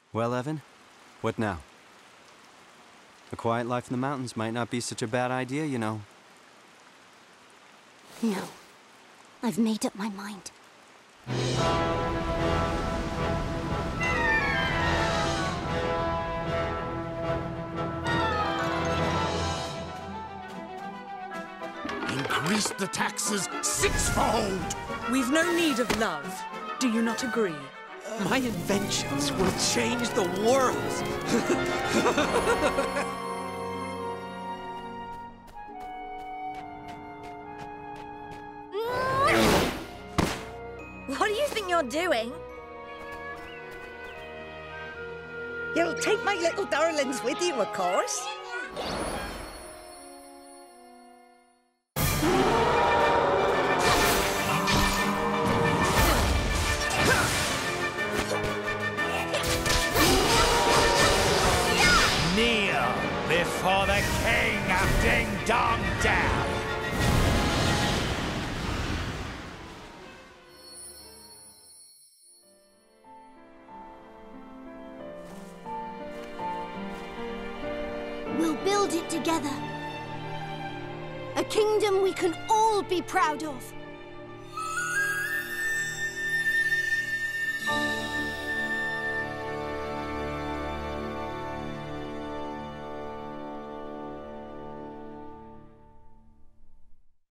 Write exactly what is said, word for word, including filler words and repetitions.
Well, Evan, what now? A quiet life in the mountains might not be such a bad idea, you know. No. I've made up my mind. Increase the taxes sixfold! We've no need of love. Do you not agree? My inventions will change the world! What do you think you're doing? You'll take my little darlings with you, of course. Kneel before the king of Ding Dong Dell! We'll build it together. A kingdom we can all be proud of.